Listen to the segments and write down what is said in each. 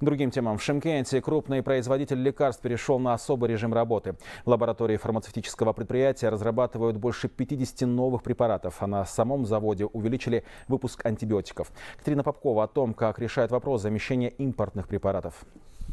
К другим темам. В Шымкенте крупный производитель лекарств перешел на особый режим работы. В лаборатории фармацевтического предприятия разрабатывают больше 50 новых препаратов, а на самом заводе увеличили выпуск антибиотиков. Катерина Попкова о том, как решает вопрос замещения импортных препаратов.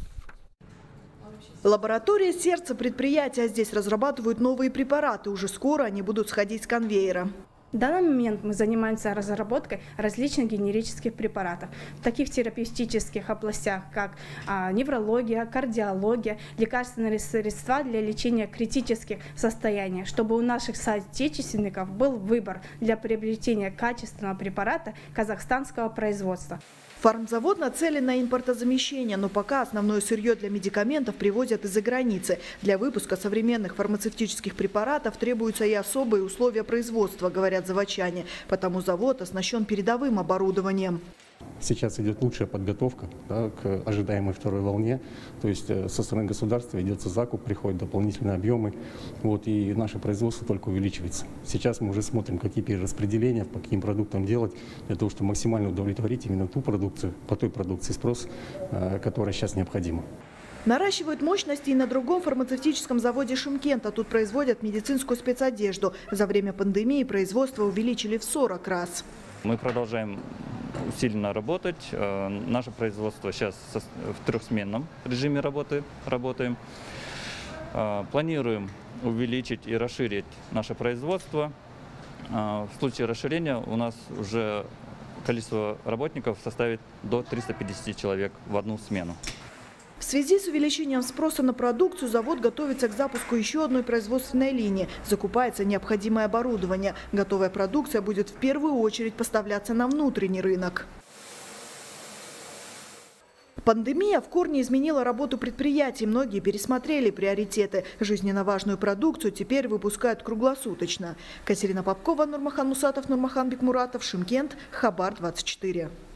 Лаборатория сердца предприятия. Здесь разрабатывают новые препараты. Уже скоро они будут сходить с конвейера. В данный момент мы занимаемся разработкой различных генерических препаратов в таких терапевтических областях, как неврология, кардиология, лекарственные средства для лечения критических состояний, чтобы у наших соотечественников был выбор для приобретения качественного препарата казахстанского производства. Фармзавод нацелен на импортозамещение, но пока основное сырье для медикаментов привозят из-за границы. Для выпуска современных фармацевтических препаратов требуются и особые условия производства, говорят заводчане. Потому завод оснащен передовым оборудованием. Сейчас идет лучшая подготовка к ожидаемой второй волне. То есть со стороны государства ведется закуп, приходят дополнительные объемы. И наше производство только увеличивается. Сейчас мы уже смотрим, какие перераспределения, по каким продуктам делать, для того, чтобы максимально удовлетворить именно ту продукцию, по той продукции спрос, которая сейчас необходима. Наращивают мощности и на другом фармацевтическом заводе Шымкента. Тут производят медицинскую спецодежду. За время пандемии производство увеличили в 40 раз. Мы продолжаем усиленно работать. Наше производство сейчас в трехсменном режиме работаем. Планируем увеличить и расширить наше производство. В случае расширения у нас уже количество работников составит до 350 человек в одну смену. В связи с увеличением спроса на продукцию завод готовится к запуску еще одной производственной линии. Закупается необходимое оборудование. Готовая продукция будет в первую очередь поставляться на внутренний рынок. Пандемия в корне изменила работу предприятий. Многие пересмотрели приоритеты. Жизненно важную продукцию теперь выпускают круглосуточно. Катерина Попкова, Нурмахан Мусатов, Нурмахан Бекмуратов, Шымкент, Хабар 24.